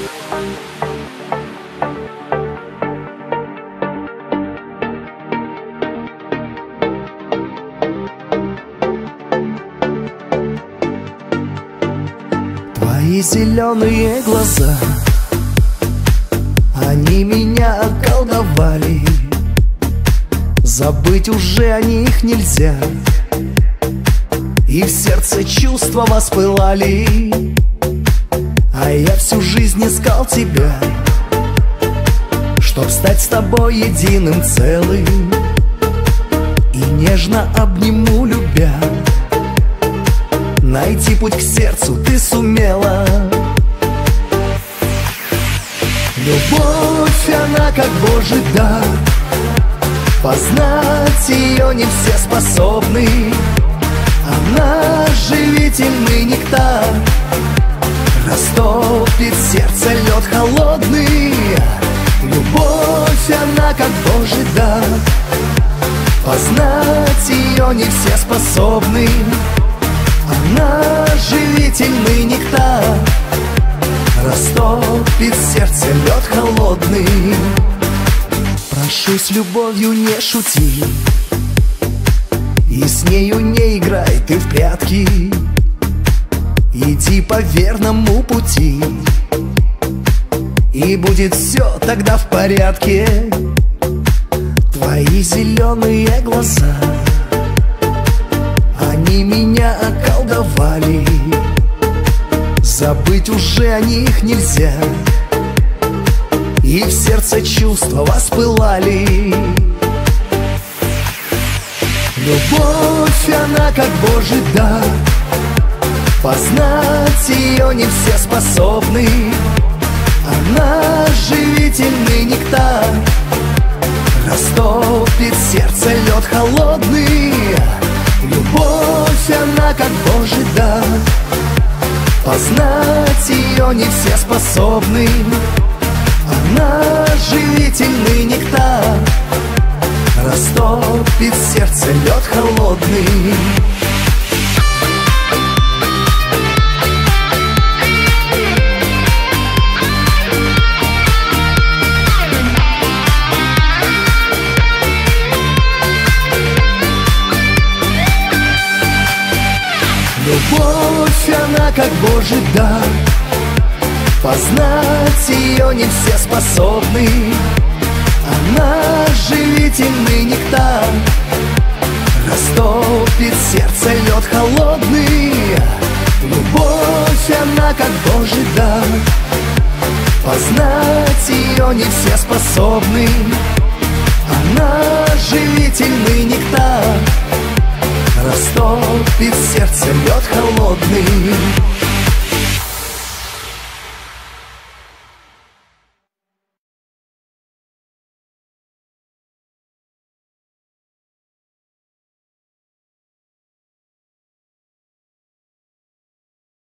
Твои зеленые глаза, они меня околдовали. Забыть уже о них нельзя, и в сердце чувства воспылали. А я всю жизнь искал тебя, чтоб стать с тобой единым целым, и нежно обниму, любя. Найти путь к сердцу ты сумела. Любовь, она как Божий дар, познать ее не все способны. Она живительный нектар, растопит сердце лед холодный. Любовь, она как Божий дар, познать ее не все способны. Она живительный нектар, растопит сердце лед холодный. Прошу, с любовью не шути, и с нею не играй ты в прятки. Иди по верному пути, и будет все тогда в порядке. Твои зеленые глаза, они меня околдовали. Забыть уже о них нельзя, и в сердце чувства воспылали. Любовь, она как Божий дар, познать ее не все способны. Она живительный нектар, растопит сердце лед холодный. Любовь, она как Божий дар, познать ее не все способны. Она живительный нектар, растопит сердце лед холодный. Любовь, она как Божий дар, познать ее не все способны. Она живительный нектар, растопит сердце лед холодный. Любовь, она как Божий дар, познать ее не все способны. Она живительный нектар, растопит сердце лед холодный.